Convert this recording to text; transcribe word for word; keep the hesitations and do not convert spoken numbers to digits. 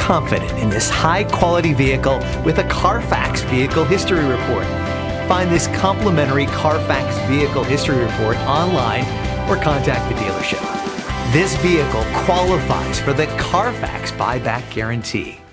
confident in this high-quality vehicle with a Carfax Vehicle History Report. Find this complimentary Carfax Vehicle History Report online or contact the dealership. This vehicle qualifies for the Carfax Buyback Guarantee.